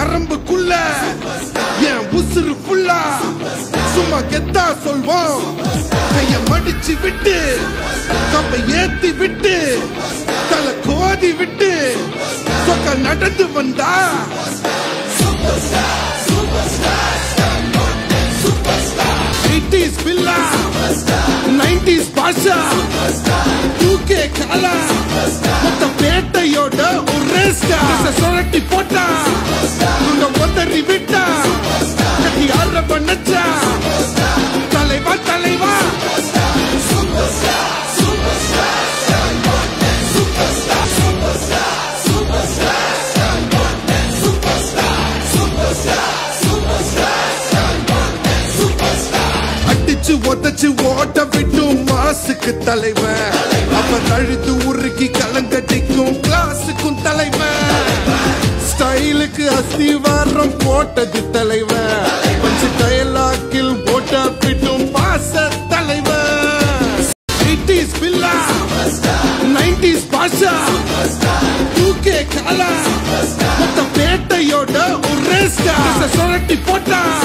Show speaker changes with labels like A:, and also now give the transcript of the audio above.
A: நரம்புக்குள்ள என் உசுறு ஃபுல்லா சும்மா கெத்தா சொல்வோம். கைய மடிச்சு விட்டு கப்பை ஏத்தி விட்டு தலை கோதி விட்டு சொக்க நடந்து வந்தா பில்லா 90s பாஷா 2K காலா மொத்த பேட்டையோட ஒரு ரேஸ்டா சொரட்டி போட்டா உங்க ஒத்தறி விட்டா கட்டி ஆற பண்ணச்சா தலைவா தலைவா ஒதச்சு ஓட்ட விட்டும் மாசுக்கு தலைவன். அப்ப தழுத்து உருக்கி கலங்கட்டிக்கும் கிளாஸுக்கும் தலைவன். ஸ்டைலுக்கு அஸ்திவாரம் போட்டது தலைவன். பஞ்சு டயலாக்கில் ஓட்ட விட்டும் பாச தலைவன். 80s பில்லா 90s பாஷா 2K காலா மொத்த பேட்டையோட ஒரு ரேஸ்டா சொரட்டி போட்டா